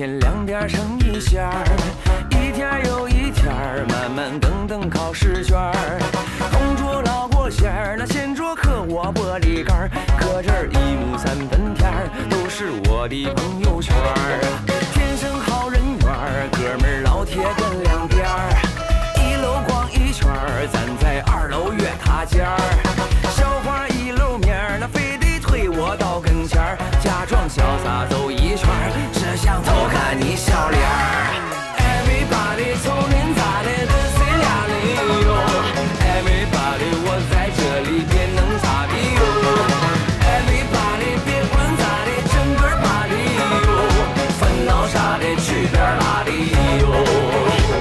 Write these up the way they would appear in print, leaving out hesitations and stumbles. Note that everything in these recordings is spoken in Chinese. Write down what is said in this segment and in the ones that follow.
天2点成1线儿，一天又一天儿，慢慢等考试卷儿。同桌老过线儿，那前桌刻我玻璃杆儿，可这儿1亩3分田儿，都是我的朋友圈儿。天生好人缘儿，哥们儿老铁跟两边儿。1楼逛一圈儿，咱在2楼约他家儿。小花1楼面儿，那非得推我到跟前儿，假装潇洒走一圈儿，只想偷看你笑脸儿。Everybody 瞅您咋的，跟谁俩的哟 ？Everybody 我在这里别能咋的哟 ？Everybody 别管咋的，整个party哟，烦恼啥的去边拉的哟。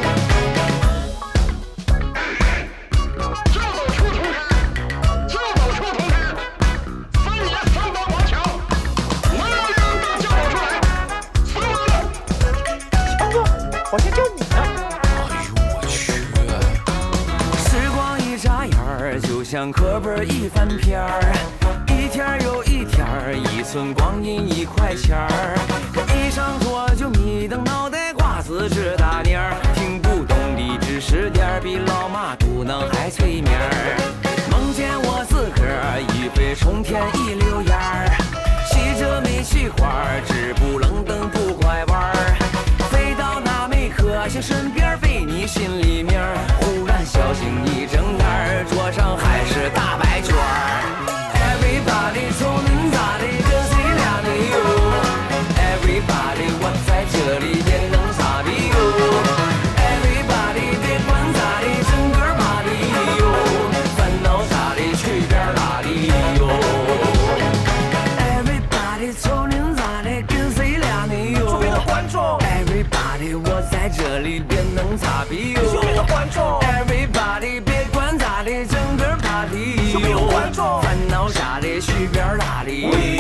我先救你呢！ 哎呦我去！时光一眨眼儿，就像课本一翻篇儿，一天又一天儿，1寸光阴1块钱儿。一上桌就迷瞪脑袋瓜子直打蔫儿，听不懂的知识点儿，比老马嘟囔还催眠儿。梦见我自个儿一飞冲天一溜烟儿，骑着煤气花儿，直不愣登不拐弯儿。可惜身边飞你心里面儿，忽然小心一睁眼儿，桌上还是大白卷儿。Everybody 瞅恁咋的，跟谁俩的哟 ？Everybody 我在这里别能咋的哟 ？Everybody 别管咋的，整个party哟，烦恼啥的去边拉的哟。Everybody 瞅恁咋的，跟谁俩的哟？ 作为一个观众 Everybody 我在这里别能咋比哟。 作为一个观众 Everybody 别管咋的，整个party 作为一个观众烦恼啥的去边拉的。